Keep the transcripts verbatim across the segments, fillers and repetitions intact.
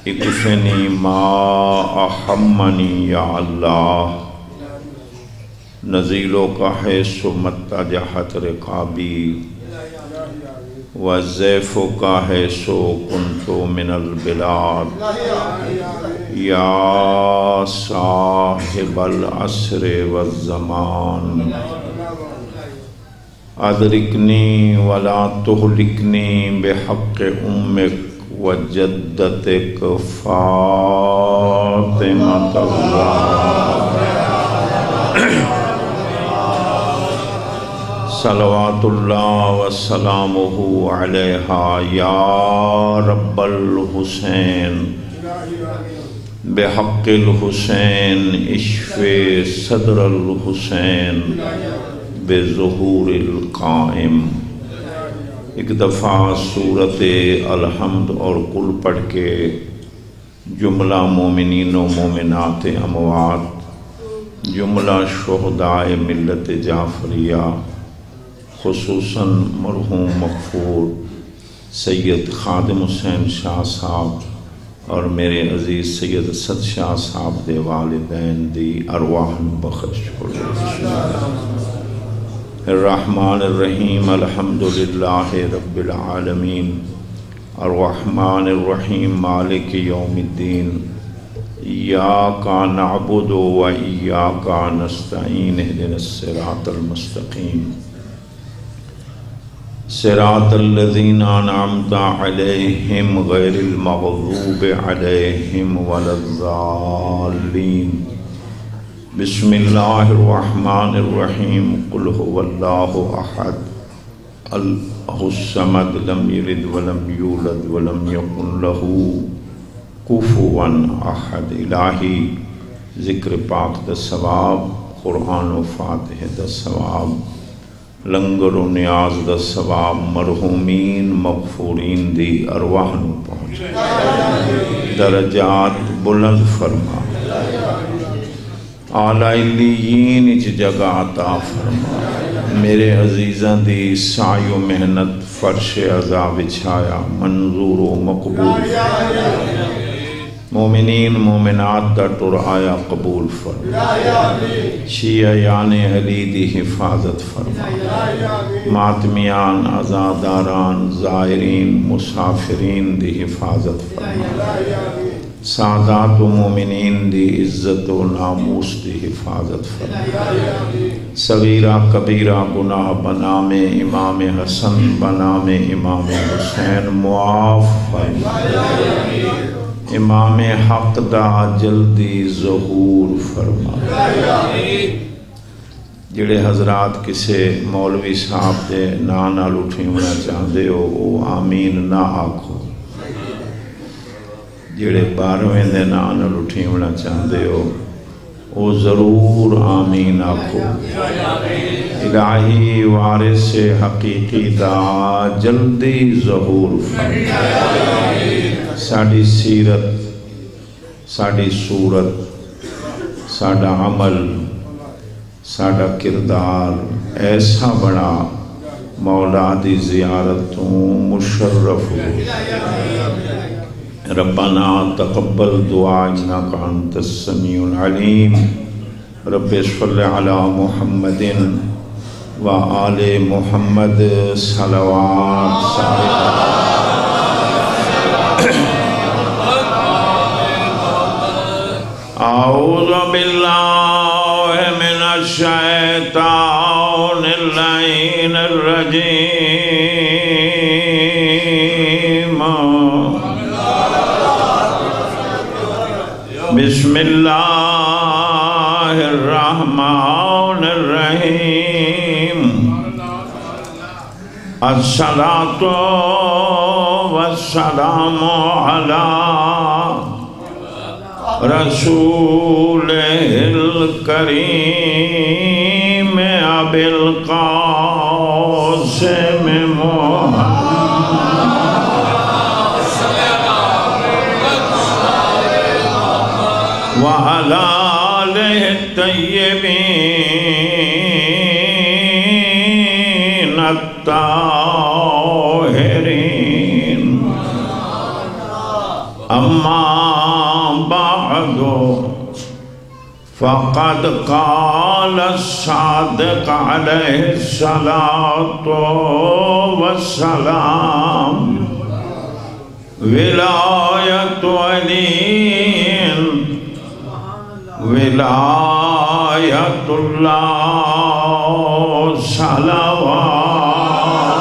اکفنی ما احمنی یا اللہ نزیلو کا حیث متجحت رقابی وزیفو کا حیث کنتو من البلاد یا صاحب العصر والزمان ادرکنی ولا تہلکنی بحق امک وجدتک فاطمۃ اللہ صلوات اللہ وسلامہ علیہا یا رب الحسین بحق الحسین اشفِ صدر الحسین بظہور القائم۔ ایک دفعہ سورت الحمد اور قل پڑھ کے جملہ مومنین و مومنات اموات، جملہ شہداء ملت جعفریہ، خصوصاً مرحوم مغفور سید خادم حسین شاہ صاحب اور میرے عزیز سید اسد شاہ صاحب دے والدین دی ارواح بخش کرو۔ الرحمن الرحیم الحمدللہ رب العالمین الرحمن الرحیم مالک یوم الدین ایاک نعبد و ایاک نستعین اہدنا الصراط المستقیم صراط الذین انعمت علیہم غیر المغضوب علیہم ولا الضالین۔ بسم اللہ الرحمن الرحیم قل هو اللہ احد اللہ الصمد لم یلد ولم یولد ولم یکن له کفوا احد۔ الہی ذکر پاک دا ثواب، قرآن و فاتح دا ثواب، لنگر و نیاز دا ثواب مرحومین مغفورین دی ارواح نو پہنچ، درجات بلند فرما، اعلیٰ علیین اچ جگہ عطا فرما، میرے عزیزاں دی سعی و محنت فرش عذاب چھایا منظور و مقبول فرما، مومنین مومنات دا ٹر آیا قبول فرما، شیعہ یان علی دی حفاظت فرما، ماتمیان عزاداران زائرین مسافرین دی حفاظت فرما، سادات و مومنین دی عزت و ناموس دی حفاظت فرما، صغیرہ کبیرہ گناہ بنام امام حسن بنام امام حسین معاف فرما، امام حق دا جلدی ظہور فرما۔ جڑے حضرات کسے مولوی صاحب دے نا نال اٹھیونا چاہدے ہو او آمین نہ آکھو، جڑے بارویں دے نا نال اٹھیونا چاہدے ہو او ضرور آمین آکھو۔ الہی وارث حقیقی دا جلدی ظہور فرما، ساڑی سیرت، ساڑی صورت، ساڑا عمل، ساڑا کردار ایسا بڑا مولا دی زیارتوں مشرف ہو۔ ربنا تقبل دعا انکا انت السمیع العلیم۔ رب صلی علی محمد و آل محمد صلوات صلوات۔ اعوذ باللہ من الشیطان اللعین الرجیم۔ بسم اللہ الرحمن الرحیم۔ الصلاۃ والسلام علی رسول الکریم ابی القاسم محمد وعلی آلہ الطیبین الطاہرین أما بعد فقد قال الصادق عليه الصلاة والسلام ولاية علي ولاية الله صلوات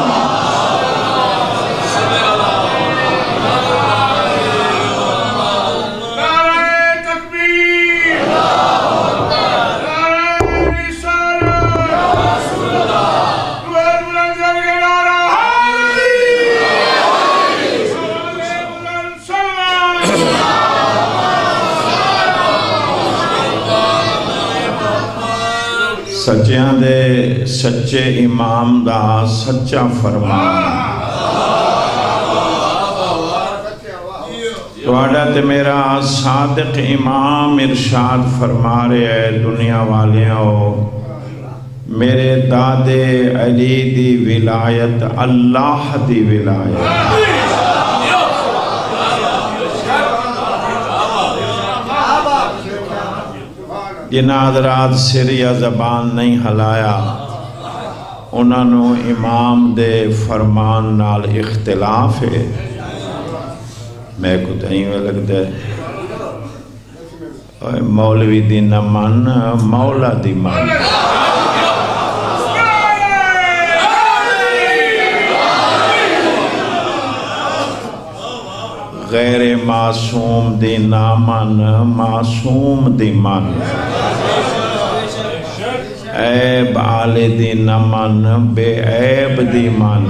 سچیاں دے سچے امام دا سچا فرمان توڑا تے میرا صادق امام ارشاد فرما رہے ہے دنیا والیاں ہو میرے دادے علی دی ولایت اللہ دی ولایت جنہ حضرات سر یا زبان نہیں ہلایا انہوں امام دے فرمان نال اختلاف ہے میں کو تہیں میں لگتا ہے مولوی دی نہ من مولا دی من غیر معصوم دی نامن معصوم دی من عیب آلے دی نمن بے عیب دی من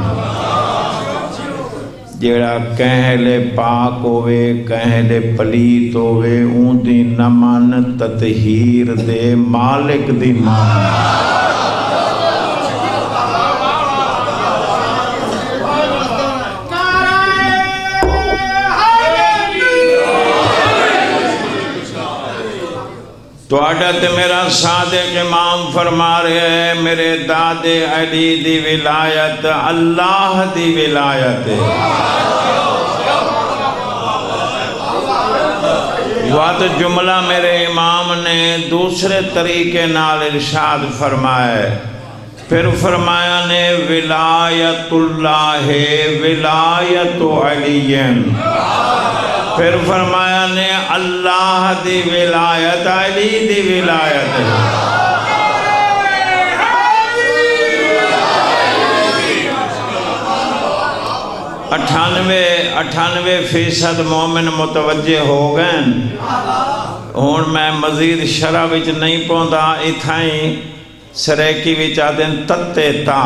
جیڑا کہلے پاک ہوئے کہلے پلیت ہوئے اون دی نمن تطہیر دے مالک دی من تو عدد میرا صادق امام فرما رہے ہیں میرے دادے علی دی ولایت اللہ دی ولایت وقت جملہ میرے امام نے دوسرے طریقے نال ارشاد فرمائے پھر فرمایا نے ولایت اللہ ولایت علیین پھر فرمایا نے اللہ دی ولایت علی دی ولایت اٹھانوے اٹھانوے فیصد مومن متوجہ ہو گئے ہون میں مزید شرح وچ نہیں پوندا اتھائیں سریکی وچ آدھیں تتے تا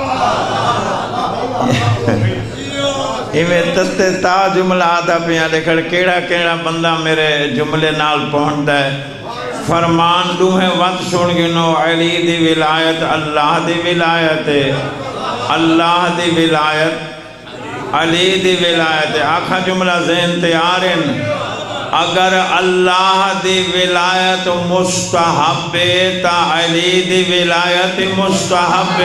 ایویں تتے تا جملہ آدھا پیاں لکھڑ کیڑا کیڑا بندہ میرے جملے نال پہنچتا ہے فرمان دوہیں وقت سن گنو علی دی ولایت اللہ دی ولایت اللہ دی ولایت علی دی ولایت آکھا جملہ ذہن تیارن اگر اللہ دی ولایت مستحب تا علی دی ولایت مستحب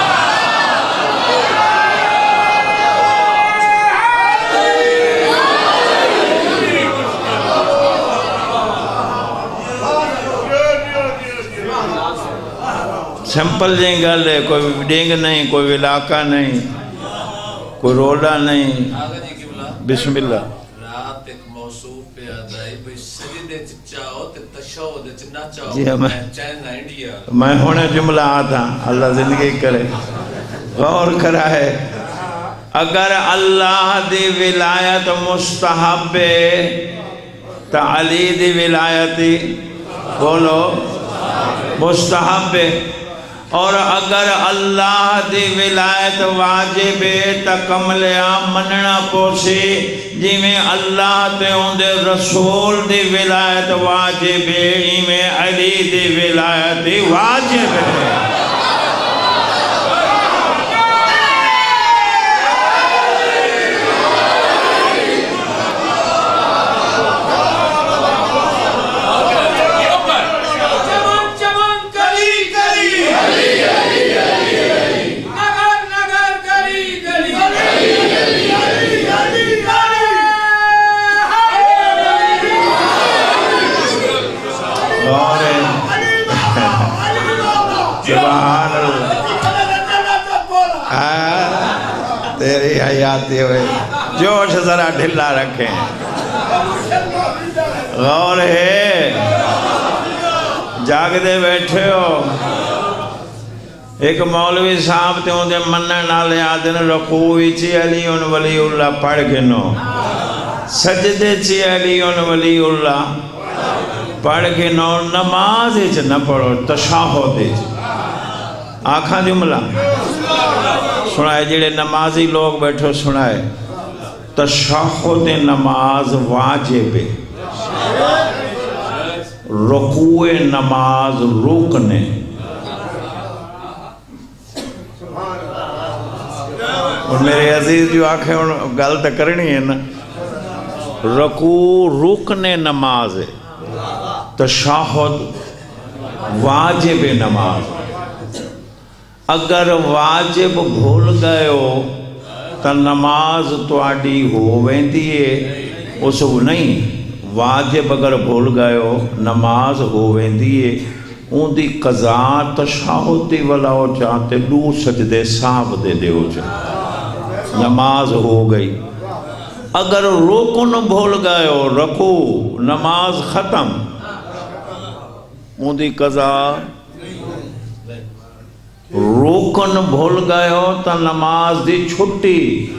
سمپل جائیں گل ہے کوئی ڈینگ نہیں کوئی علاقہ نہیں کوئی رولا نہیں بسم اللہ رات ایک موصوف پہ آدھائی بھئی سجدے چچاؤ تے تشہود چنا چاہو میں چینہ انڈیا میں ہونے جملہ آتا اللہ زندگی کرے غور کرا ہے اگر اللہ دی ولایت مستحب تا علی دی ولایتی بولو مستحب اور اگر اللہ دی ولایت واجب تا کملیا مننا پوسی جی میں اللہ تے ہوندے رسول دی ولایت واجب ہی میں علی دی ولایت واجب ہے آتی ہوئے جوش ذرا ڈھلا رکھیں غور ہے جاگ دے بیٹھے ہو ایک مولوی صاحب تے ہوں دے منہ نالے آدھن رکوعی چی علیون ولی اللہ پڑھ گنو سجدے چی علیون ولی اللہ پڑھ گنو نماز اچھ نہ پڑھو تشاہد اچھ آنکھاں جملہ سنائے جڑے نمازی لوگ بیٹھو سنائے تشاہد نماز واجب ہے رکوع نماز رکن ہے اور میرے عزیز جو آنکھیں غلط کرنی ہے نا رکوع رکن نماز ہے تشاہد واجب نماز اگر واجب بھول گئے ہو تو نماز تو آڈی ہو ویندی ہے اس وہ نہیں واجب اگر بھول گئے ہو نماز ہو ویندی ہے ان دی قضا تشاہد دی والا ہو چاہتے دو سجدے صاحب دے دے ہو چاہتے نماز ہو گئی اگر رکن بھول گئے ہو رکوع نماز ختم ان دی قضا رکن بھول گئے ہو تو نماز دی چھٹی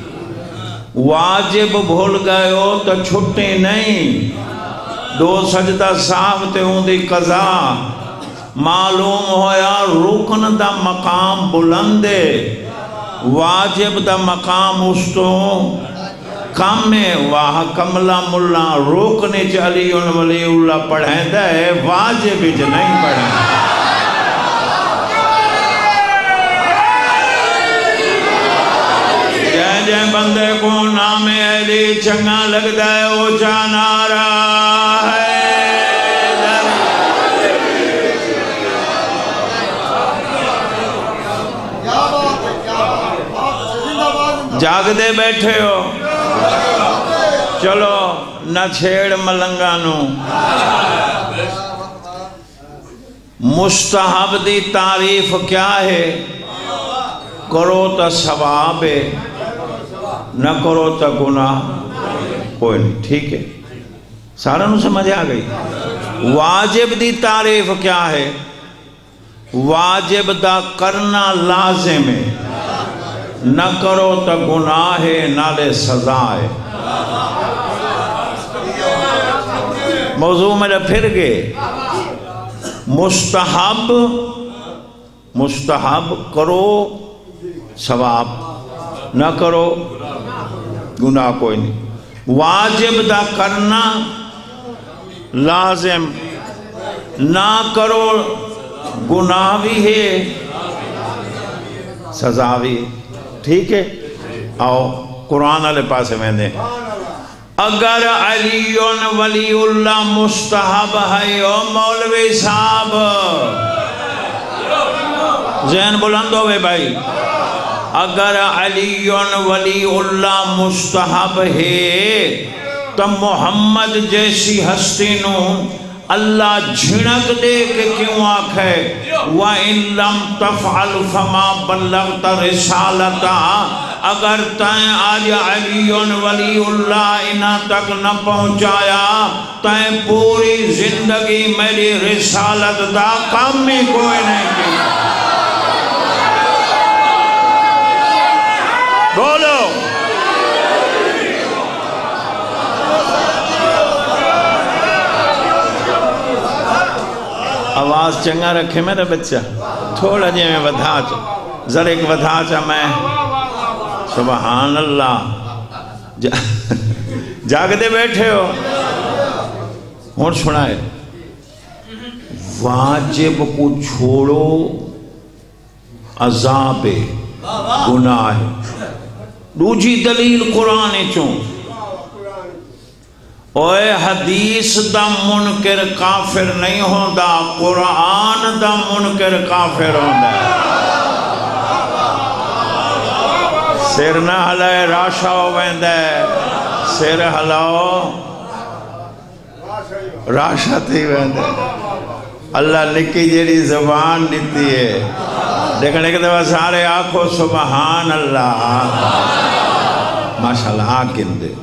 واجب بھول گئے ہو تو چھٹی نہیں دو سجدہ صاحب تے ہوں دی قضا معلوم ہویا رکن دا مقام بلندے واجب دا مقام اس تو کم ہے واہ کملہ ملہ رکن چ علی ولی اللہ پڑھیں دے واجب چ نہیں پڑھیں جے بندے کو نام علی چنگا لگتا ہے وہ جانا رہا ہے جاگ دے بیٹھے ہو چلو نہ چھیڑ ملنگانو مستحب دی تعریف کیا ہے کرو تا ثواب ہے نہ کرو تا گناہ کوئی نہیں ٹھیک ہے سارا نو سمجھ آ گئی واجب دی تعریف کیا ہے واجب دا کرنا لازم ہے نہ کرو تا گناہ ہے نالے سزا ہے موضوع میرا پھر گئے مستحب مستحب کرو ثواب نہ کرو گناہ کوئی نہیں واجب دا کرنا لازم نہ کرو گناہ بھی ہے سزا بھی ٹھیک ہے آؤ قرآن والے پاسے میں نے اگر علی ولی اللہ مستحب ہے او مولوی صاحب ذہن بلند ہوئے بھائی اگر علی ولی اللہ مستحب ہے تو محمد جیسی ہستی نو اللہ جھنک دے کہ کیوں آکھے وَإِن لَمْ تَفْعَلْ فَمَا بَلَّغْتَ رِسَالَتَا اگر تائیں آج علی ولی اللہ انہاں تک نہ پہنچایا تائیں پوری زندگی میری رسالت دا کام میں کوئی نہیں کی بولو آواز چنگا رکھے میرا بچہ تھوڑا جی میں ودھا چا ذرا ایک ودھا چا میں سبحان اللہ جاگ دے بیٹھے ہو اور سنائے واجب کو چھوڑو عذاب گناہ دوجی دلیل قرآن چون اوے حدیث دا منکر کافر نہیں ہوندا قرآن دا منکر کافر ہوندا سر نہ ہلائے راشا ہو ویندہ سر ہلاؤ راشا تھی ویندہ اللہ لکھی جیڑی زبان دیتی ہے دیکھنے کے دفعہ سارے آنکھوں سبحان اللہ ماشاءاللہ آکن دے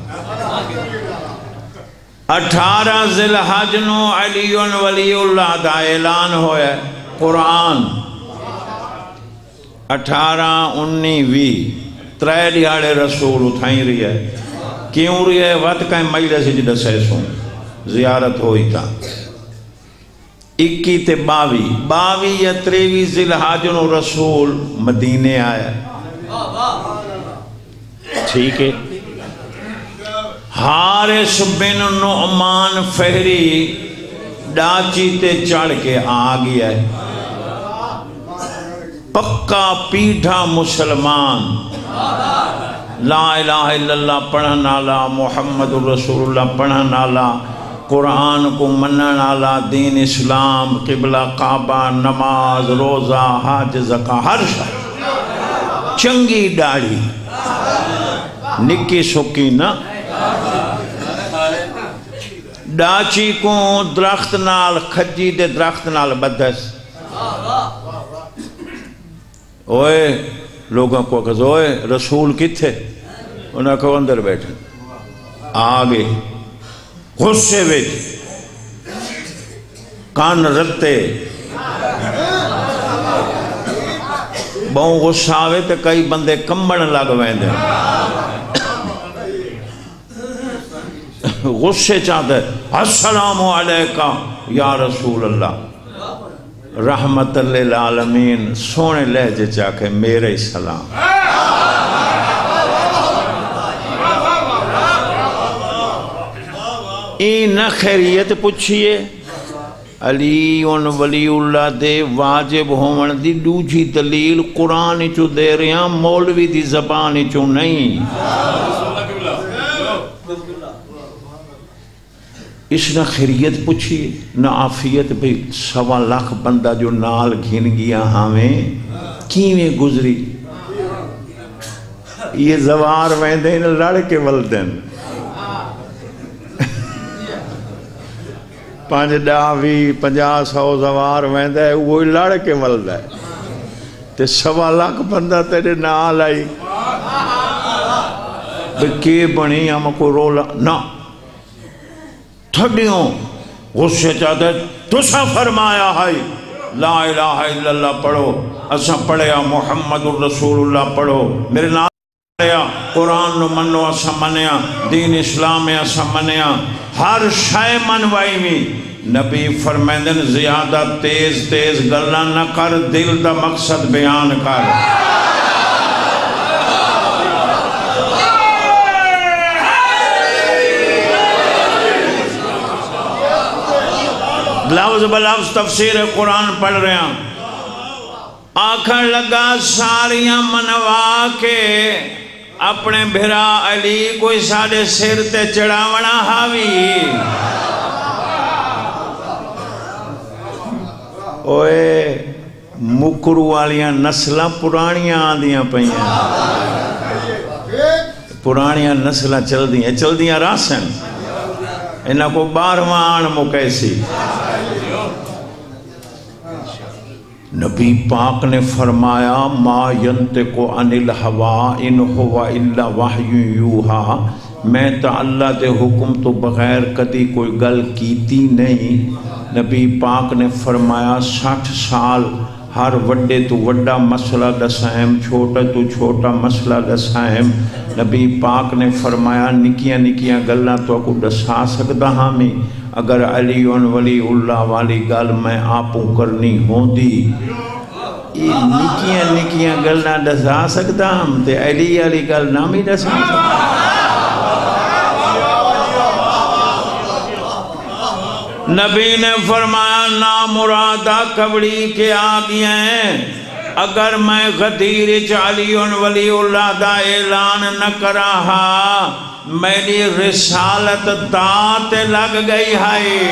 اٹھارہ ذی الحج نو علی ولی اللہ دا اعلان ہویا ہے قرآن اٹھارہ انی وی ترے دیہاڑے رسول اتھائیں رہی ہے کیوں رہی ہے وقت کہیں مجلس سے جدہ سیسوں زیارت ہوئی تھا اکی تے باوی باوی یا تریوی ذی الحج نو رسول مدینے آیا ٹھیک ہے حارث بن نعمان فہری ڈاچی تے چڑھ کے آ گیا ہے پکا پیٹھا مسلمان لا الہ الا اللہ پڑھن والا محمد رسول اللہ پڑھن والا قرآن کو منن والا دین اسلام قبلہ کعبہ نماز روزہ حج زکاۃ ہر شے چنگی داڑھی نکی سکی نہ ڈاچی کو درخت نال کھجی دے درخت نال بدس اوئے لوگوں کو کہا اوئے رسول کتھے انہاں کو اندر بیٹھے آگے غصے وچ کان رتے بہوں غصہ آوے تے کئی بندے کمبن لگ ویندے غصے چاہتے السلام علیکہ یا رسول اللہ رحمت للعالمین سونے لہجے چاہے میرے سلام این خیریت پوچھئے علی ولی اللہ دے واجب ہومن دی دوجی دلیل قرآن چو دے رہے ہیں مولوی دی زبان چو نہیں اس نے خیریت پوچھئے نہ آفیت بھی سوا لاکھ بندہ جو نال گھن گیا ہمیں کیویں گزری یہ زوار ویندین لڑ کے ولدن پانچ ڈاوی پنجا سو زوار ویندہ ہے وہی لڑ کے ولدہ ہے تے سوا لاکھ بندہ تیرے نال آئی بکی بنی ہم کو رولا نہ تھڑیوں غصے چاہتے تسا فرمایا ہے لا الہ الا اللہ پڑھو اسا پڑھیا محمد الرسول اللہ پڑھو میرے نام پڑھیا قرآن نو منو اسا منیا دین اسلام اسا منیا ہر شے منوائی میں نبی فرمیندن زیادہ تیز تیز گلہ نہ کر دل دا مقصد بیان کر لفظ بلفظ تفسیر قرآن پڑھ رہے ہیں آنکھیں لگا ساریاں منوا کے اپنے بھرا علی کوئی ساڑے سر تے چڑھاونا ہاوی اوے مکرو والیاں نسلہ پرانیاں آندیاں پہیاں پرانیاں نسلہ چل دیاں چل دیاں راسن انہاں کو بارہوان مکیسی نبی پاک نے فرمایا ما ینطق عن الہوا ان ہوا الا وحی یوہا میں تا اللہ دے حکم تو بغیر کدی کوئی گل کیتی نہیں نبی پاک نے فرمایا ساٹھ سال ہر وڈے تو وڈا مسئلہ دسائم چھوٹا تو چھوٹا مسئلہ دسائم نبی پاک نے فرمایا نکیاں نکیاں گلنا تو کو دسا سکتا ہمیں اگر علی ولی اللہ والی گل میں آپوں کرنی ہوں دی یہ نکیاں نکیاں گلنا دسا سکتا ہم تے علی والی گل نام ہی دسا سکتا نبی نے فرمایا نامرادہ کبڑی کے آگئے ہیں اگر میں غدیر علی ولی اللہ دا اعلان نہ کراہا میری رسالت دانت لگ گئی ہے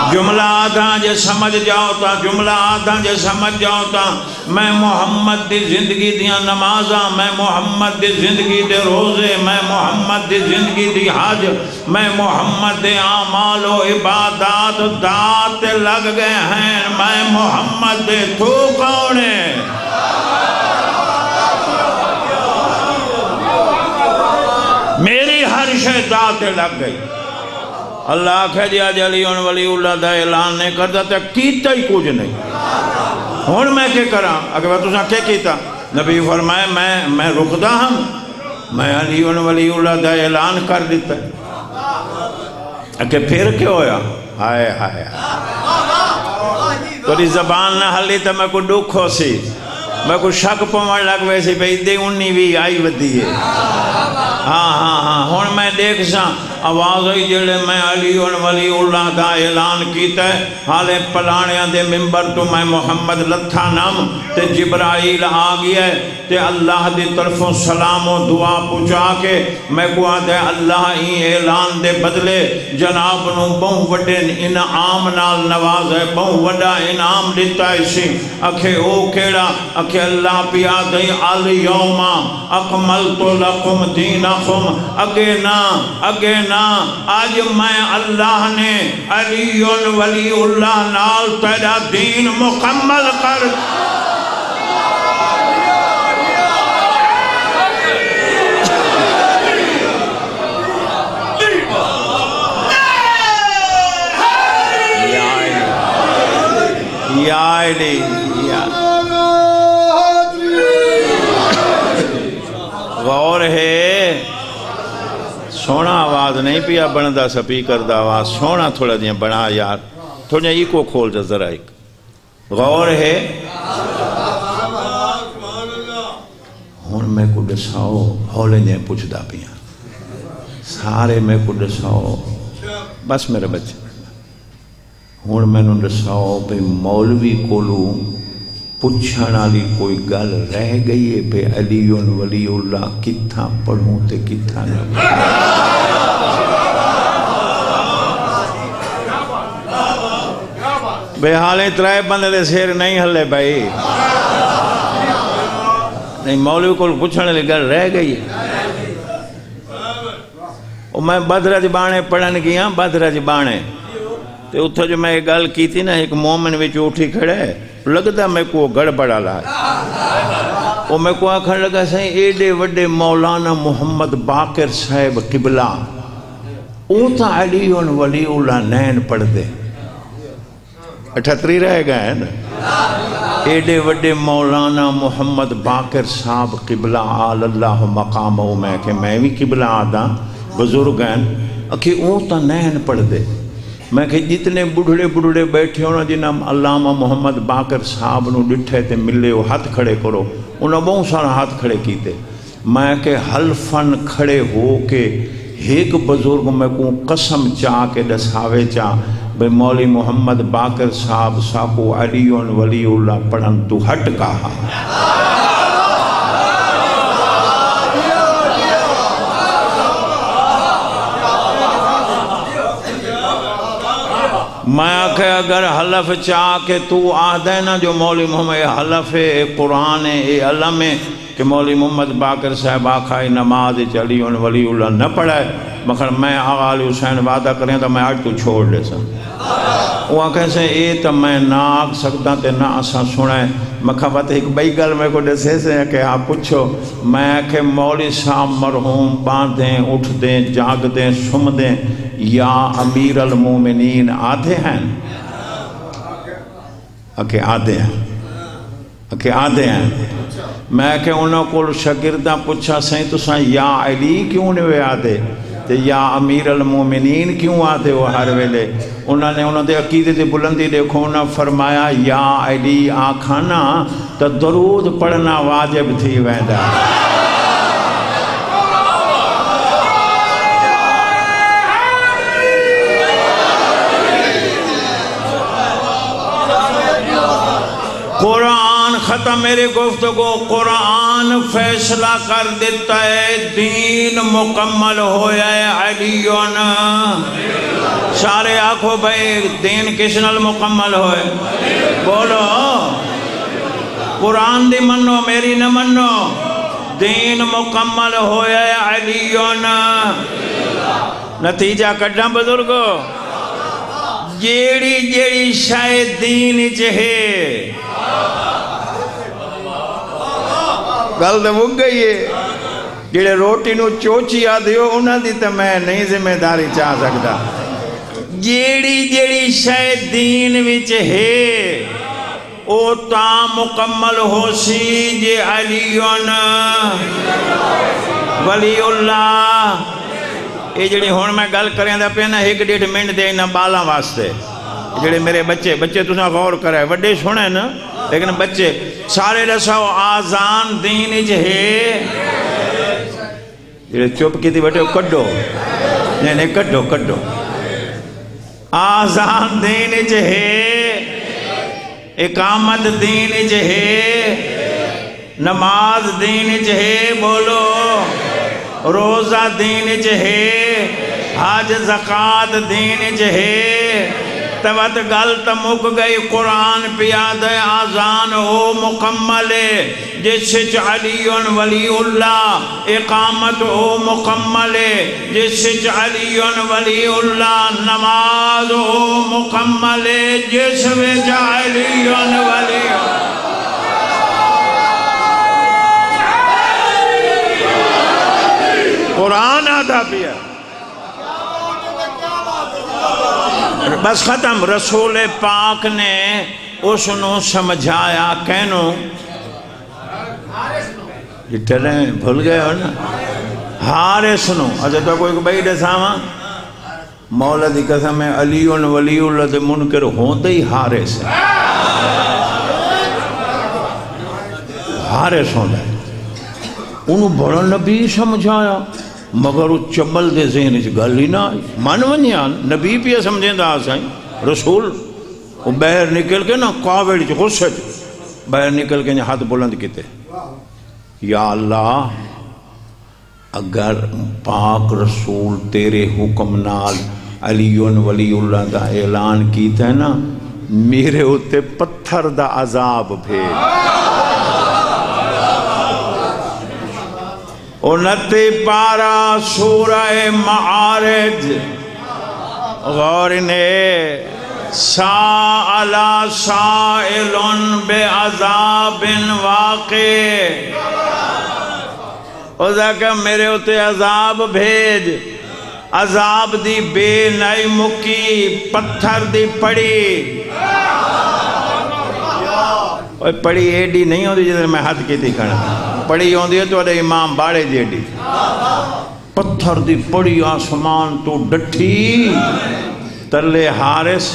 جملہ آدھا جے سمجھ جاؤ تا جملہ آدھا جے سمجھ جاؤ تا میں محمد دی زندگی دیاں نمازاں میں محمد دی زندگی دے روزے میں محمد دی زندگی دی حج میں محمد دے اعمال و عبادات دات لگ گئے ہیں میں محمد دے تو کونے میری ہر شے دات لگ گئی اللہ کہہ دیا جلی ان ولی اللہ دا اعلان نہیں کرتا تو کیتا ہی کچھ نہیں ہون میں کیا کرا اگر میں تُساں کیا کیتا نبی فرمائے میں میں رکھدا ہم میں علی ان ولی اللہ دا اعلان کر دیتا کہ پھر کیا ہویا ہائے ہائے توری زبان نہ حلی تو میں کو دکھ ہو سی میں کو شک پوڑ لگ ویسی بھئی دے انہی بھی آئی ودی ہے ہاں ہاں ہاں ہون میں دیکھ ساں آواز ہوئی جلے میں علی ولی اللہ دا اعلان کیتا ہے حالے پلانیاں دے ممبر تو میں محمد لتھا نام تے جبرائیل آگیا ہے تے اللہ دی طرفوں سلام و دعا پوچھا کے میں کو آدھے اللہ ہی اعلان دے بدلے جناب نو بہن وڈے انعام نال نواز ہے بہن وڈا انعام دیتا ہے اسی اکھے او کیڑا اکھے اللہ پیا دئی الیوم اکملت لکم دینکم اگے نا اگے نا آج میں اللہ نے علی ولی اللہ نال تیرا دین مکمل کر یا علی غور ہے سونا آواز نہیں پیا بندہ سپیکر دا آواز سونا تھوڑا دیا بنا یار تھوڑا یہ کو کھول جا ذرا ایک غور ہے ہون میں کو ڈساؤ ہولے جائیں پوچھ دا پیا سارے میں کو ڈساؤ بس میرے بچے ہون میں نو ڈساؤ پہ مولوی کولو پوچھنا لی کوئی گل رہ گئی ہے پہ علی ولی اللہ کتھا پڑھوں تے کتھا نہ بے حالیں ترائے بندے دے سیر نہیں ہلے بھائی نہیں مولوی کو پوچھنے لی گل رہ گئی ہے میں بدرج بانے پڑھن گیا بدرج بانے تے اتھا جو میں ایک گل کی تھی نا ایک مومن وچ اٹھی کھڑے لگتا میں کو گڑ بڑا لائے وہ میں کو آکھن لگا سائیں ایڈے وڈے مولانا محمد باقر صاحب قبلہ اوتا علی ولی اللہ نین پڑھ دے اٹھتری رہ گئے ہیں نا ایڈے وڈے مولانا محمد باقر صاحب قبلہ آل اللہ مقامہ میں کہ میں بھی قبلہ آدھا بزرگ ہیں اکھی اوتا نین پڑھ دے میں کہ جتنے بڑھڑے بڑھڑے بیٹھے ہونا جنہاں علامہ محمد باقر صاحب نو ڈٹھے تے ملے ہو ہاتھ کھڑے کرو انہوں بہت سارا ہاتھ کھڑے کیتے میں کہ حلفن کھڑے ہو کے ایک بزرگ میں کو قسم چاہ کے دساوے چاہ بے مولی محمد باقر صاحب ساکو علی ولی اللہ پڑھن تو ہٹ کہا میں آکھے اگر حلف چاہ کہ تو آدھے نا جو مولی محمد حلف ہے اے قرآن ہے اے علم ہے کہ مولی محمد باقر صاحب آکھائی نماز چلی ان ولی اللہ نہ پڑھائے مگر میں آغا علی حسین وعدہ کریں تو میں آج تو چھوڑ لے سن وہ آکھے سے اے تو میں نہ آگ سکتا تے نہ آسا سنائیں مکھوات ایک بئی گل میں کو ڈسے سے کہ آپ پوچھو میں کہ مولی صاحب مرحوم باندھیں اٹھ دیں جاگ دیں سم دیں یا امیر المومنین آدھے ہیں اکھے آدھے ہیں اکھے آدھے ہیں میں کہ انہوں کو شاگردہ پوچھا سہیں تو سائیں یا علی کیوں نے وہ آدھے تے یا امیر المومنین کیوں آدھے وہ ہر ویلے انہوں نے انہوں نے عقیدے تے بلندی دیکھو انہوں فرمایا یا علی آکھانا تو درود پڑھنا واجب تھی ویندہ قرآن ختم میری گفتگو قرآن فیصلہ کر دیتا ہے دین مکمل ہویا ہے علیون سارے آنکھو بھائی دین کس نال مکمل ہوئے بولو قرآن دی منو میری نہ منو دین مکمل ہویا ہے علیون نتیجہ کڈا بزرگو جیڑی جیڑی شاید دین چہے گل تو مک گئی ہے جیڑے روٹی نو چوچی آ دیو انہاں دی تو میں نہیں ذمہ داری چاہ سکتا جیڑی جیڑی شاید دین وچ ہے او تا مکمل ہو سی جے علیون ولی اللہ یہ جڑی ہون میں گل کریں دا پہنا ایک ڈیڑھ منٹ دے نہ بالاں واسطے جڑے میرے بچے بچے تساں غور کرے وڈے سنے نا لیکن بچے سارے رسو آزان دین اج ہے جڑے چپ کی تھی بٹے کڈو نہیں نہیں کڈو کڈو آزان دین اج ہے اقامت دین اج ہے نماز دین اج ہے بولو روزہ دین اج ہے حج زکات دین اج ہے توت گل تمک گئی قرآن پیاد آزان ہو مکمل جس سچ علیون ولی اللہ اقامت ہو مکمل جس سچ علیون ولی اللہ نماز ہو مکمل جس وچ علیون ولی قرآن آدھا پیا بس ختم رسول پاک نے اس نو سمجھایا کہنو یہ ٹریں بھول گئے ہو نا حارس نو اچھا تو کوئی بھائی دساما مولا دی قسم ہے علیون ولی اللہ دے منکر ہوندے ہی حارس ہے حارس ہوندے انہوں بڑا نبی سمجھایا مگر وہ چبل دے ذہن چ گل ہی نہ آئی من ونیان نبی پیا سمجھیں دا سائیں رسول وہ باہر نکل کے نا کاوڑ چ غصے باہر نکل کے ہاتھ بلند کیتے یا اللہ اگر پاک رسول تیرے حکم نال علیون ولی اللہ دا اعلان کیتا ہے نا میرے ہوتے پتھر دا عذاب بھیج انتی پارا سورہ معارج غور نے سائلہ سائلن بے عذاب واقع او ذاکہ میرے ہوتے عذاب بھیج عذاب دی بے نائی مکی پتھر دی پڑی پڑی ایڈی نہیں ہوتی جیسے میں ہاتھ کی تھی کھڑا پڑی ہوندی ہے تو اڑے امام باڑے جیڈی پتھر دی پڑی آسمان تو ڈٹھی ترلے حارس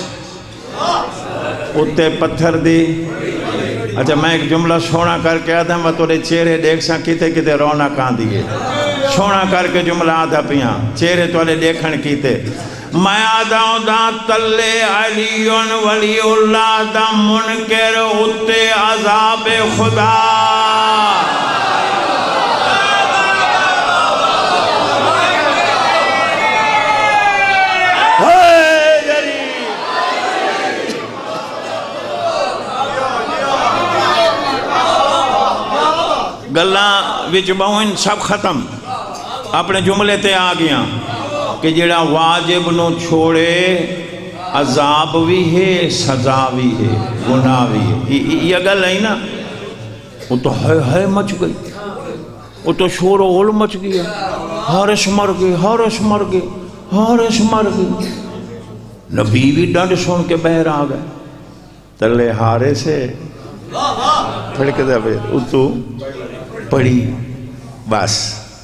اتے پتھر دی اچھا میں ایک جملہ سونا کر کے آتا ہوں وہ توڑے چہرے دیکھ سا کیتے کیتے رونا کان دیئے سونا کر کے جملہ آتا پیاں چہرے توڑے دیکھن کیتے میں آدھاؤں دا تلے علیون ولی اللہ دا منکر اتے عذاب خدا گلاں وچ بہن سب ختم اپنے جملے تے آ گیا کہ جڑا واجب نو چھوڑے عذاب بھی ہے سزا بھی ہے گناہ بھی ہے یہ گل ہے نا وہ تو ہے ہے مچ گئی وہ تو شور و غل مچ گیا حارس مر گئے حارس مر گئے حارس مر گئے نبی بھی ڈنڈ سن کے بہر آ گئے تلے حارس ہے پھڑک دے پھر اتو پڑھی بس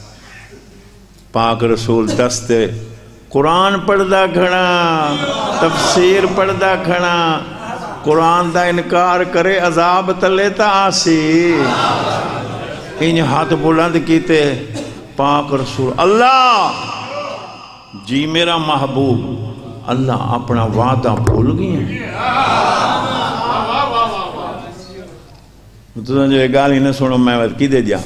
پاک رسول دستے قرآن پڑھدا کھڑا تفسیر پڑھدا کھڑا قرآن دا انکار کرے عذاب تلے تا آسی انہیں ہاتھ بلند کیتے پاک رسول اللہ جی میرا محبوب اللہ اپنا وعدہ بھول گئے تو جو گالی نہ سنو میں وقت کی دے جا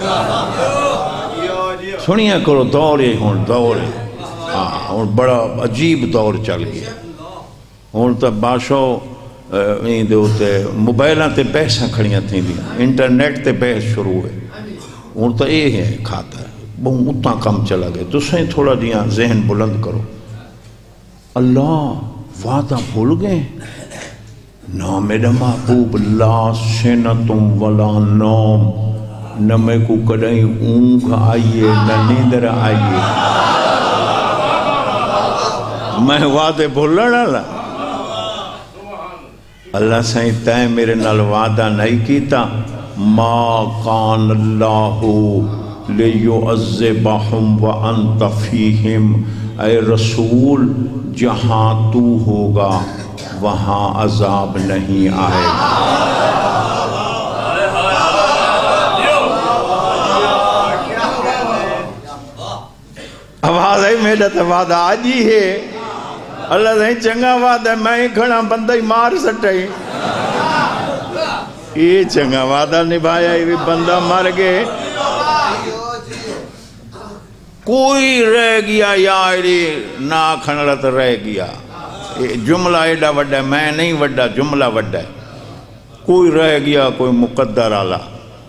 سنیا کرو دور ہے ہون دور ہے ہاں ہون بڑا عجیب دور چل گیا ہون تو باشو دے ہوتے موبائلہ تے پیسہ کھڑیاں تھیں دیا انٹرنیٹ تے بحث شروع ہوئے ہون تو یہ ہے کھاتا ہے بہت اتنا کم چلا گئے تو سہیں تھوڑا دیا ذہن بلند کرو اللہ وعدہ بھول گئے نہ میرا محبوب لا سنتم ولا نوم نہ میں کو کڑیں اونگ آئیے نہ نیندر آئیے میں وعدے بھولن والا اللہ سائیں تائیں میرے نال وعدہ نہیں کیتا ما کان اللہ لیعذبہم وانت فیہم اے رسول جہاں تو ہوگا وہاں عذاب نہیں آئے آواز ہے میرا تو وعدہ آج ہی ہے اللہ سے چنگا وعدہ ہے میں کھڑا بندہ ہی مار سٹے یہ چنگا وعدہ نبھایا یہ بندہ مر گئے کوئی رہ گیا یا نا کھنڑت رہ گیا جملہ ایڈا وڈا ہے میں نہیں وڈا جملہ وڈا ہے کوئی رہ گیا کوئی مقدر آلہ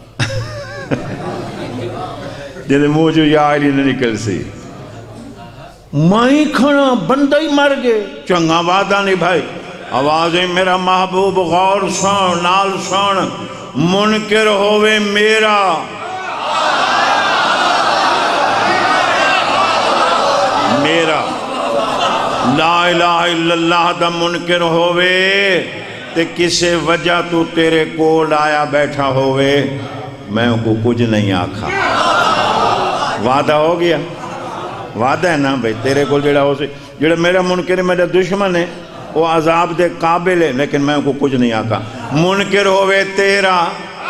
جنہیں موجو یا آئلی نہ نکل سی میں کھڑا بندہ ہی مر گئے چنگا وعدہ نہیں بھائی آوازیں میرا محبوب غور سن نال سن منکر ہوئے میرا میرا لا الہ الا اللہ دا منکر ہوئے تے کسے وجہ تو تیرے کول آیا بیٹھا ہوئے میں کو کچھ نہیں آکھا وعدہ ہو گیا وعدہ ہے نا بھئی تیرے کول جڑا ہو سے جڑا میرا منکر میرا دشمن ہے وہ عذاب دے قابل ہے لیکن میں کو کچھ نہیں آکھا منکر ہوئے تیرا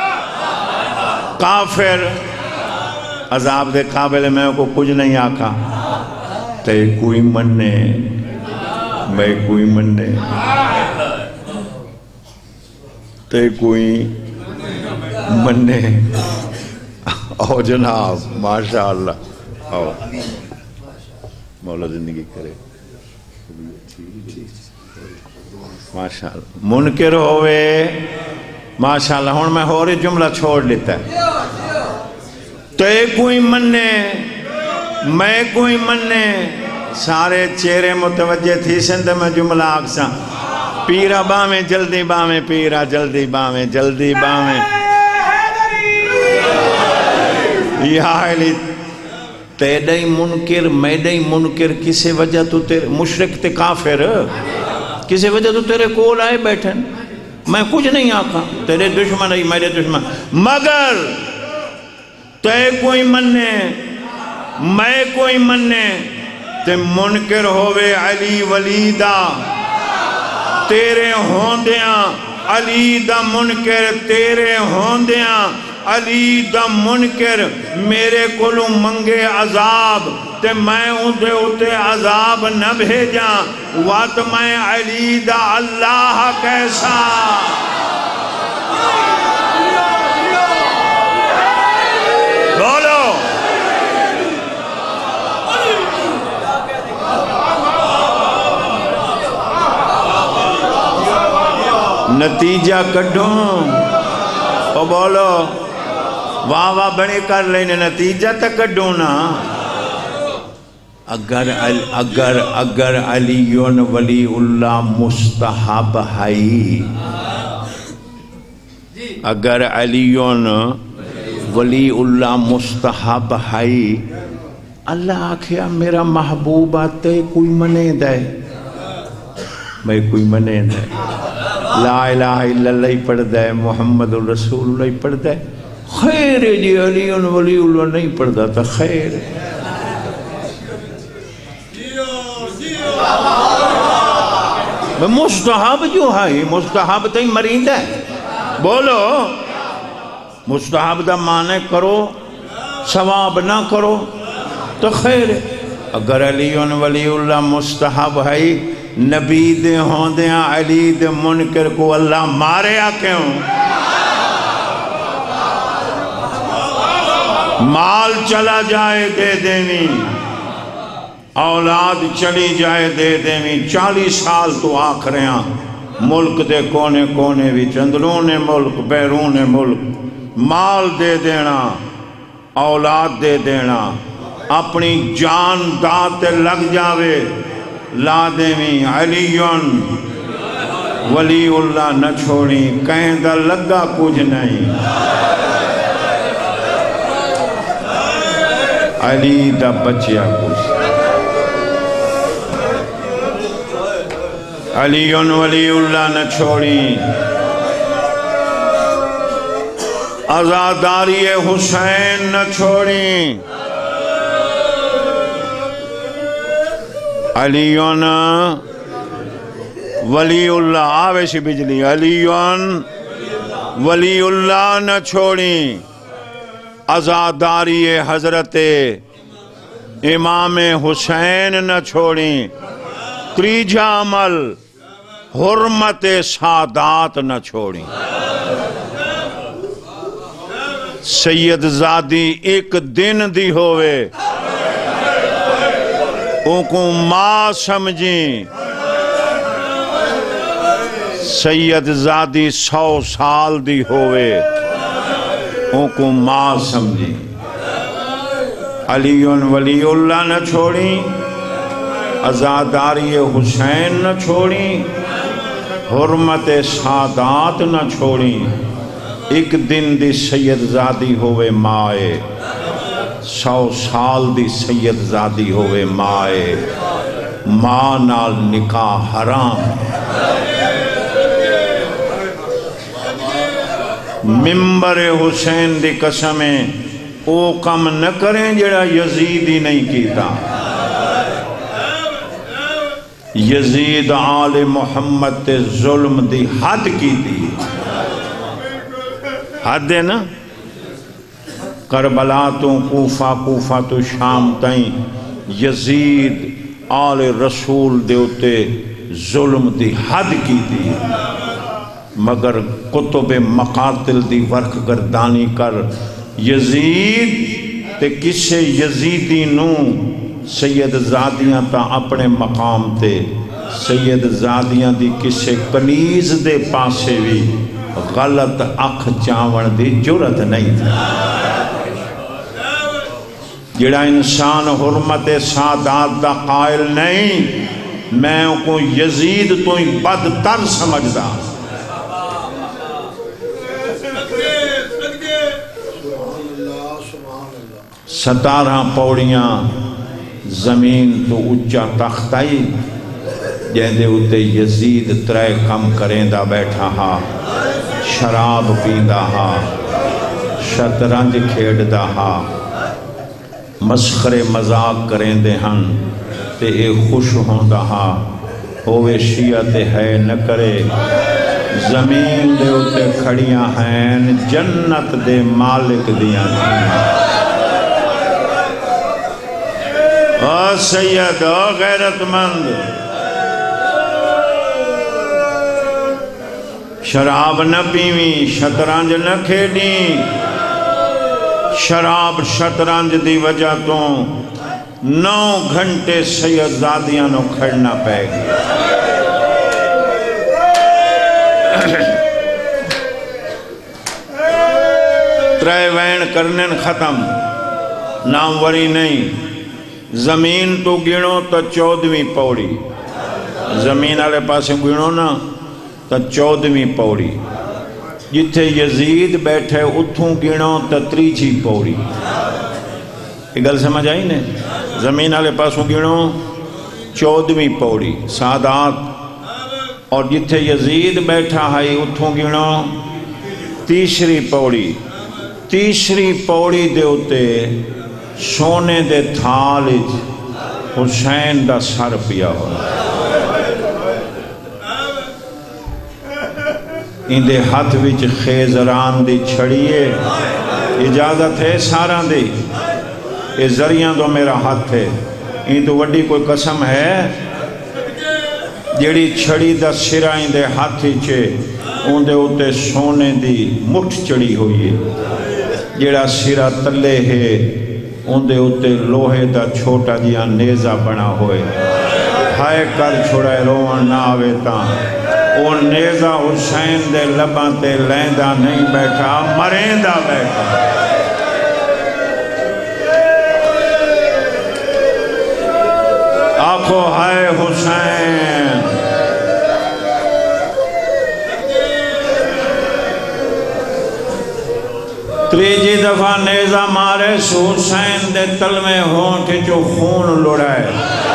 کافر عذاب دے قابل ہے میں کو کچھ نہیں آکھا تے کوئی مننے میں کوئی مننے تے کوئی مننے او جناب ماشاءاللہ آؤ مولا زندگی کرے ماشاءاللہ منکر ہوئے ماشاءاللہ ہون میں ہو رہی جملہ چھوڑ لیتا ہے تے کوئی مننے میں کوئی مننے سارے چہرے متوجہ تھی سندھ میں جملہ آکساں پیرا باہیں جلدی باہیں پیرا جلدی باہیں جلدی باہیں یا علی تیڑی منکر میڑی منکر کسے وجہ تو تیرے مشرک تے کافر کسے وجہ تو تیرے کول آئے بیٹھن میں کچھ نہیں آکھا تیرے دشمن ہے میرے دشمن مگر تے کوئی مننے میں کوئی مننے تے منکر ہوئے علی ولیدہ تیرے ہوندیاں علی دا منکر تیرے ہوندیاں علی دا منکر میرے کولوں منگے عذاب تے میں اندھے اتے عذاب نہ بھیجاں وات میں علی دا اللہ کیسا بولو نتیجہ کڈھوں او بولو واہ واہ بڑے کر لینے نتیجہ تک کڈھوں نا اگر اگر اگر علیون ولی اللہ مستحب ہے اگر علیون ولی اللہ مستحب ہے اللہ آکھیا میرا محبوب آتے کوئی منے دے میں کوئی منے دے لا الہ الا اللہ پڑھ دے محمد الرسول اللہ پڑھ دے خیر جی علی ولی اللہ نہیں پڑھ دا تا خیر مستحب جو ہے مستحب تھی مرید ہے بولو مستحب دا معنی کرو ثواب نہ کرو تو خیر اگر علی ولی اللہ مستحب ہے نبی دے ہوندیاں علی دے منکر کو اللہ مارے آکے ہوں مال چلا جائے دے دیویں، اولاد چلی جائے دے دیویں، چالیس سال تو آکھ رہے ہیں ملک دے کونے کونے بھی، اندرون ملک بیرون ملک، مال دے دینا، اولاد دے دینا، اپنی جان دات لگ جاوے لا دیویں، علیون ولی اللہ نہ چھوڑی، کہیں دا لگا کچھ نہیں، علی دا بچیا کچھ، علیون ولی اللہ نہ چھوڑی، عزاداری حسین نہ چھوڑی، علیون ولی اللہ آوے سی بجلی، علیون ولی اللہ نہ چھوڑی، عزاداری حضرت امام حسین نہ چھوڑی، تریجا عمل حرمت سادات نہ چھوڑی، سید زادی ایک دن دی ہوئے ان کو ماں سمجھیں، سید زادی سو سال دی ہوئے ان کو ماں سمجھیں، علیون ولی اللہ نہ چھوڑی، عزاداری حسین نہ چھوڑی، حرمت سادات نہ چھوڑی، ایک دن دی سید زادی ہوئے مائے، سو سال دی سید زادی ہوئے مائے، ماں نال نکاح حرام، ممبر حسین دی قسمیں او کم نہ کریں جڑا یزید ہی نہیں کیتا، یزید آل محمد تے ظلم دی حد کی دی، حد ہے نا، کربلا تو کوفہ کوفہ تو شام تائیں یزید آل رسول دیوتے ظلم دی حد کی دی، مگر کتب مقاتل دی ورک گردانی کر یزید تے کسے یزیدی نو سید زادیاں تا اپنے مقام تے، سید زادیاں دی کسے کنیز دے پاسے بھی غلط اکھ چاون دی جرت نہیں تھا، جڑا انسان حرمت سادات دا قائل نہیں، میں کو یزید تو ہی بدتر سمجھدا، ستارہ پوڑیاں زمین تو اچھا تختائی، جہدے ہوتے یزید ترے کم کریں دا بیٹھا ہا، شراب پیندہ ہا، شطرنج کھیڑ دا ہا، مسخر مذاق کریں دے ہن تے اے خوش ہوں دا ہا، ہوئے شیعہ تے ہے نہ کرے، زمین دے ہوتے کھڑیاں ہیں جنت دے مالک دیاں تھیں، او سید او غیرت مند، شراب نہ پیویں، شطرنج نہ کھیڑیں، شراب شطرنج دی وجہ تو نو گھنٹے سید زادیاں نو کھڑنا پہ گیا، ترے وین کرنن ختم، نام وری نہیں، زمین تو گنو تو چودویں پوڑی، زمین آلے پاسے گنو نا تو چودویں پوڑی، جتھے یزید بیٹھے اتھوں گنو تو تریچی پوڑی، یہ گل سمجھ آئی نے، زمین آلے پاسوں گنو چودویں پوڑی سادات، اور جتھے یزید بیٹھا ہے اتھوں گنو تیسری پوڑی، تیسری پوڑی دے ہوتے سونے دے تھالج حسین دا سر پیا ہو، ان دے ہاتھ وچ خیزران دی چھڑیے، اجازت ہے سارا دی، اے ذریعہ دو میرا ہاتھ ہے، ان تو وڈی کوئی قسم ہے، جیڑی چھڑی دا سرہ ان دے ہاتھ چھے، ان دے ہوتے سونے دی مٹھ چڑی ہوئی ہے، جڑا سرا تلے ہے اندے اتے لوہے دا چھوٹا جیا نیزہ بنا ہوئے ہائے کر چھوڑے روان نہ آوے تاں وہ نیزہ حسین دے لباں تے لیندہ نہیں بیٹھا مریندہ بیٹھا آنکھو ہائے حسین تریجی دفعہ نیزہ مارے سو حسین دے تل میں ہونٹ جو خون لڑائے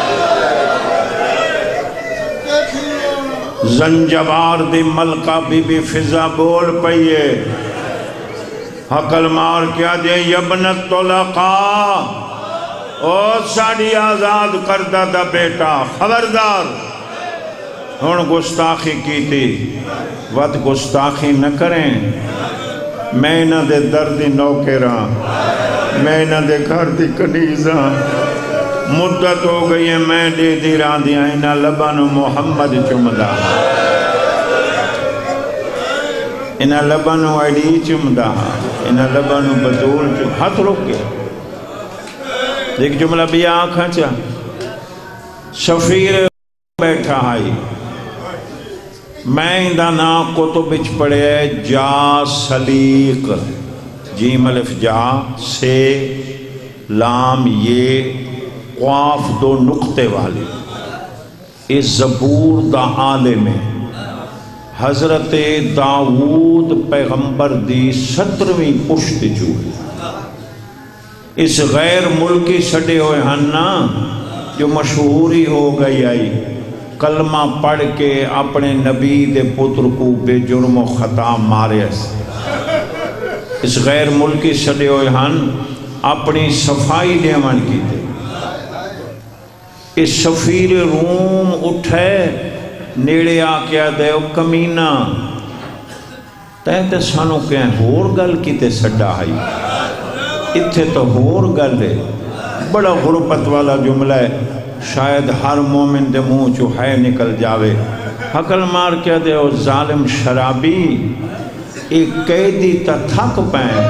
زنجبار دی ملکہ بی بی فضا بول پئیے حقل مار کیا دے یبنت طلقا او ساڑی آزاد کردہ دا بیٹا خبردار ہون گستاخی کی تھی ود گستاخی نہ کریں میں نہ دے دردی نوکراں میں نہ دے گھر دی کنیزاں مدت ہو گئی ہے میں دے دی راندیاں انہ لبن محمد چمدہ انہ لبن ویڈی چمدہ انہ لبن بدول چمدہ ہاتھ روک گئے دیکھ جملہ بھی آنکھاں چاہ شفیر بیٹھا آئی میں اندہ نا کتب اچ پڑے جا سلیق جیم الف جا سے لام یہ قواف دو نقطے والی اس زبور دا عالم حضرت داؤد پیغمبر دی سترویں پشت جو اس غیر ملکی سڑے ہوئے ہننا جو مشہوری ہو گئی آئی کلمہ پڑھ کے اپنے نبی دے پتر کو بے جرم و خطا مارے اس غیر ملکی سڑے ہوئے ہن اپنی صفائی دیمان کی تھے اس سفیر روم اٹھے نیڑے آکیا دے او کمینہ تیتے سانو کہیں ہور گل کی تے سڑا ہائی اتھے تو ہور گل ہے بڑا غربت والا جملہ ہے شاید ہر مومن دے منہ چو ہے نکل جاوے حقل مار کیا دے او ظالم شرابی ایک قیدی تا تھک پائیں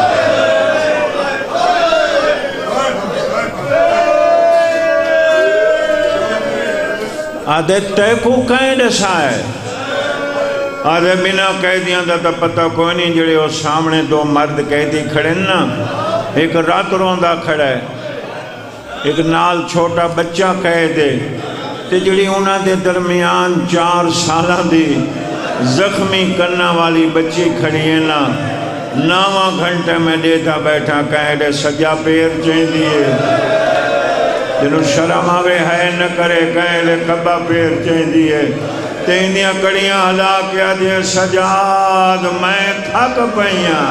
آدھے تے کو کہیں ڈسا ہے آدھے بنا قیدیاں دا تا پتہ کوئی نہیں جڑے وہ سامنے دو مرد قیدی کھڑے نا ایک رات روندہ کھڑا ہے ایک نال چھوٹا بچہ قید ہے تے جڑی انہاں دے درمیان چار سالہ دی زخمی کرنا والی بچی کھڑی ہے نا ناواں گھنٹے میں دیتا بیٹھا قید سجا پیر چاہیں دیئے جنہوں شرم آوے ہے نہ کرے قید کبا پیر چاہیں دیئے تینیاں کڑیاں ہلا کیا دیئے سجاد میں تھک پئیاں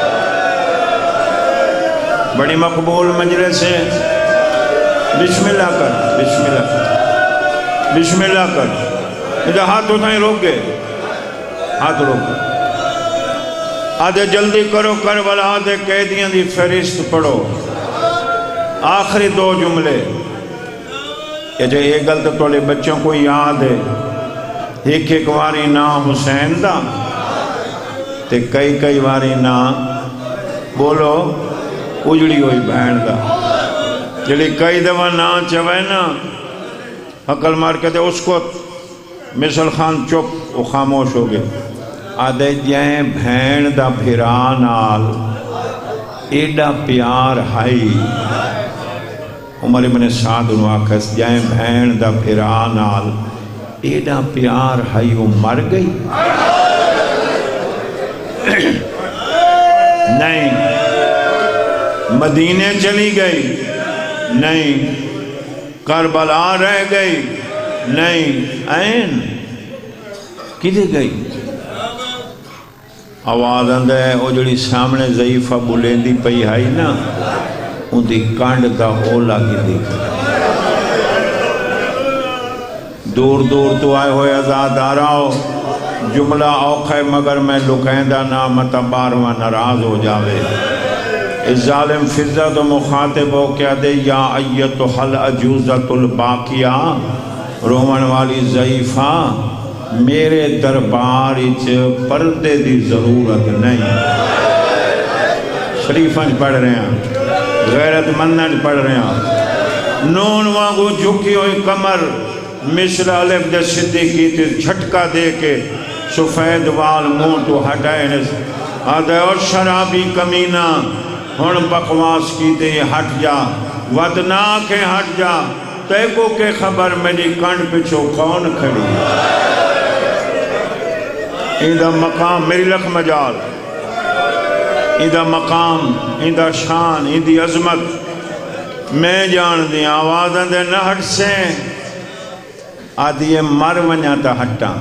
بڑی مقبول مجلس ہے بسم اللہ کر بسم اللہ کر بسم اللہ کر ادھا ہاتھ اٹھائیں روک گئے ہاتھ روک گئے آدھے جلدی کرو کربلا آدھے قیدیاں دی فہرست پڑھو آخری دو جملے کہ جو یہ غلط تولے بچوں کو یاد ہے ایک ایک واری نام حسین دا تے کئی کئی واری نام بولو اجڑی ہوئی بہن دا جلی کئی دفعہ نا چوئے نا عقل مار کہتے اس کو مثل خان چپ و خاموش ہو گئے آدھے جائیں بھین دا بھران آل ایڈا پیار ہائی عمر ابن سعد انہوں آکھس جائیں بھین دا بھران آل ایڈا پیار ہائی وہ مر گئی نہیں مدینے چلی گئی نہیں کربلا رہ گئی نہیں این کدھے گئی آواز اندھا ہے او جڑی سامنے ضعیفہ بلیندی پئی آئی نا ان دی کانڈ دا اولا کی دیکھ دور دور تو آئے ہوئے ازاد آ رہا ہو جملہ اوکھے مگر میں لکھیندہ نامتا باروہ نراز ہو جاوے اس ظالم فضہ تو مخاطب ہو کیا دے یا ایتو حل عجوزت الباقیہ رومن والی ضعیفہ میرے دربار اچ پردے دی ضرورت نہیں شریفاں پڑھ رہے ہیں، غیرت منداں پڑھ رہے ہیں. نون وانگو جھکی ہوئی کمر مصر الف دے صدی کی تھی جھٹکا دے کے سفید وال منہ تو ہٹائے نے آدھے اور شرابی کمینہ ہن بکواس کی تے ہٹ جا ودنا کے ہٹ جا تے کو کے خبر میری کن پچھو کون کھڑی ایدہ مقام میری لکھ مجال ایدہ مقام ایدہ شان ایدی عظمت میں جان دی آوازیں دے نہ ہٹ سے آدھی مر ونیا تا ہٹا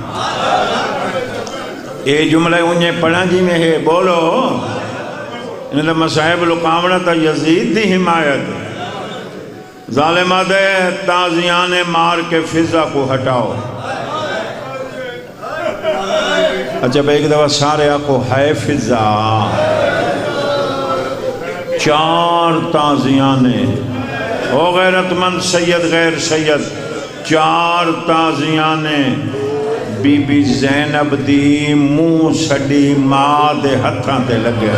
اے جملہ انہیں پڑھا جی میں ہے بولو انہیں مصاحب لقامنہ تا یزید دی حمایت ظالمہ دے تازیان مار کے فضا کو ہٹاؤ. اچھا بھائی ایک دفعہ سارے آکو ہے فضا چار تازیانے او غیرت مند سید غیر سید چار تازیانے بی بی زینب دی منہ سڑی ماں دے ہتھاں تے لگے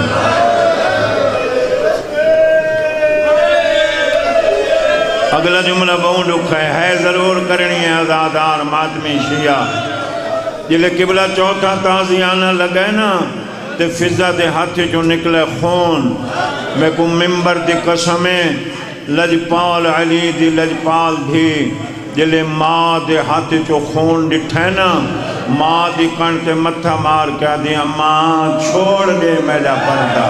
اگلا جملہ بہن رکھا ہے ہے ضرور کرنی ہے ازادار ماتمی شیعہ جلے قبلہ چوتھا تازیانہ لگے نا تے فضا دے ہاتھ جو نکلے خون میں کو ممبر دی قسمیں لجپال علی دی لجپال بھی جلے ماں دے ہاتھ جو خون ڈٹھے نا ماں دی کن تے متھا مار کیا دیا ماں چھوڑ دے میرا پردہ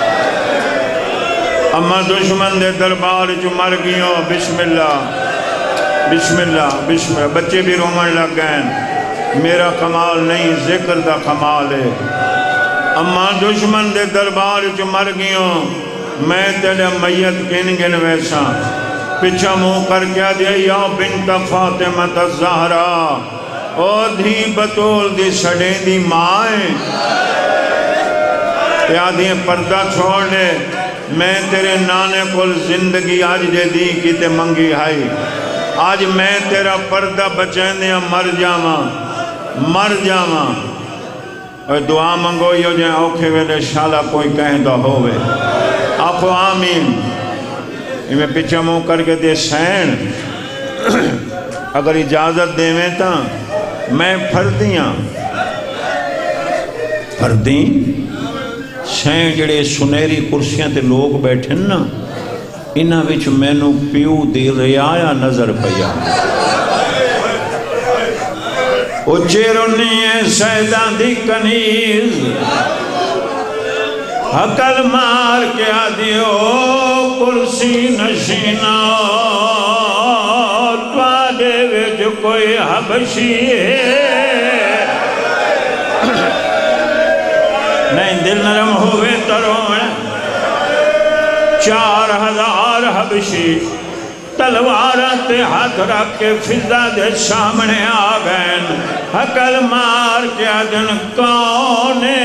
اما دشمن دے دربار جو مر گئیوں بسم اللہ بسم اللہ بسم اللہ بچے بھی رومن لگ گئے میرا کمال نہیں ذکر دا کمال ہے اما دشمن دے دربار جو مر گئیوں میں تیرے میت کن گن ویسا پچھا منہ کر کیا دیا یا بنت فاطمہ الزہرا او دھی بطول دی سڑیں دی مائیں یا دی پردہ چھوڑ لے میں تیرے نانے کل زندگی آج دے دی کی تے منگی ہائی آج میں تیرا پردہ بچین دیا مر جاما مر جاما اور دعا منگو یہ جائیں اوکھے ویلے شالا کوئی کہیں دا ہوئے آخو آمین میں پچھا منہ کر کے دے سین اگر اجازت دے میں تا میں پھردیاں پھردیں سین جڑے سنیری کرسیاں تے لوگ بیٹھیں نا انہاں وچ مینوں پیو دی ریایا نظر پیا او چیرونی ہے سیدان دی کنیز حقل مار کے آدھیو کرسی نشینہ توادے وچ کوئی حبشی ہے نہیں دل نرم ہوئے تروڑ چار ہزار حبشی تلوارت ہاتھ رکھ کے فضا دے سامنے آگئن حقل مار کے آدن کونے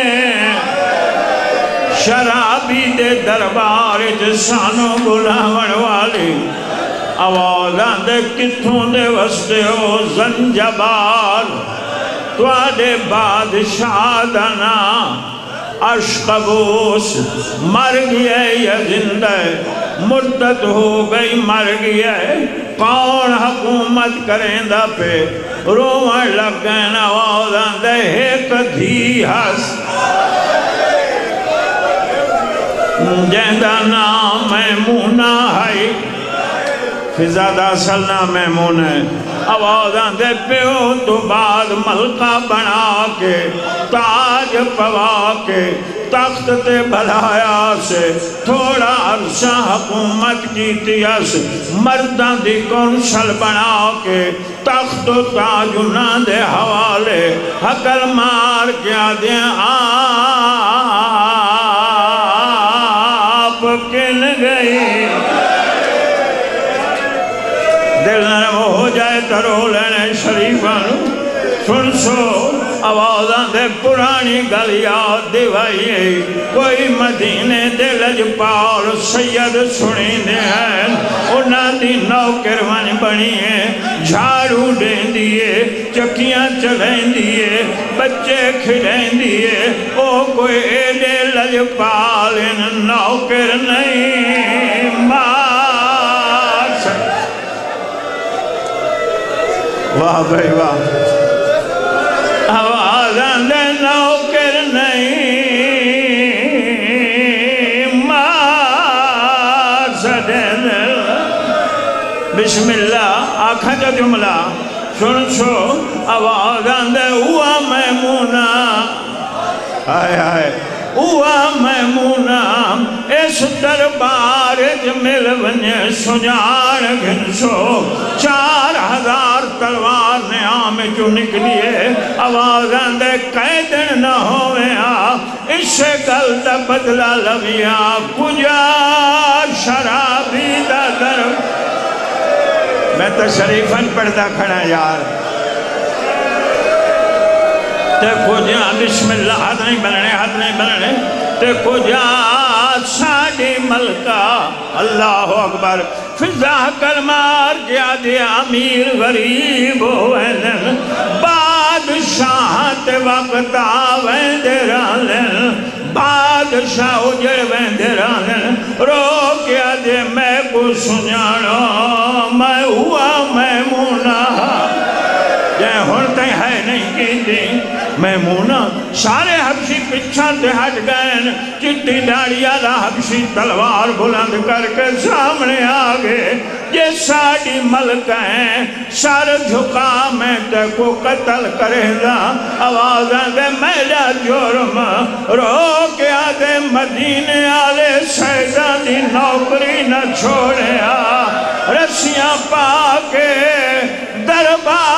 شرابی دے دربار جسانو بلاون والی آوازان دے کتھوں دے وستے ہو زنجبار توادے بادشاہ دنا اشقبوس مر گیا یا زندہ مدت ہو گئی مر گیا کون حکومت کریں دا پہ رومن لگن آوازان دے ایک دھی ہس جہدہ نام میمونہ ہے فضادہ سلنا میمون ہے آوازاں دے پیو تو بعد ملکہ بنا کے تاج پوا کے تخت تے بھلایا سے تھوڑا عرصہ حکومت کیتی اس مردہ دی کنسل بنا کے تخت و تاجنہ دے حوالے حقل مار کیا دیں آپ کن گئی دل نرم ہو جائے ترو لینے شریفان سن سو آوازاں دے پرانی گل یاد دیوائی کوئی مدینے دے لجپال سید سنی دے ہیں او انہاں دی نوکر ون بنی ہے جھاڑو دین دیئے چکیاں چلین دیئے بچے کھلین دیئے او کوئی ایڈے لجپالن نوکر نہیں ماس واہ بھائی واہ آوازاں دے نوکر نہیں بسم اللہ آنکھاں جو جملہ سن سو آواز آندے ہوا میمونہ آئے آئے ہوا میمونہ اس دربار جمل ونجے سجار گھنسو چار ہزار تلوار نے آمیں جو نکلیے آواز آندے قیدن نہ ہوئے آ اس سے گل دا بدلہ لویا کجا شرابی دا درب میں تو شریفن پڑھتا کھڑا یار تے کجا بسم اللہ ہاتھ نہیں بننے ہاتھ نہیں بننے تے کجا ساڑی ملکہ اللہ اکبر فضا کرمار کیا دیا امیر غریب ہوئے بادشاہ تے وقت آویں دے رالن بادشاہ اجڑ ویندے رالن رو کیا دے میں کو سنجانو میں ہوا میمونہ جے ہونتے ہے نہیں کی دی میمونہ سارے حبشی پچھا تے ہٹ گئن چٹی ڈاڑی آدھا حبشی تلوار بلند کر کے سامنے آگے یہ ساڑی ملک ہیں سار جھکا میں تے کو قتل کرے دا آوازیں دے میڈا جرم رو کے آدھے مدینے آلے سیدہ دی نوکری نہ چھوڑے آ رسیاں پا کے دربار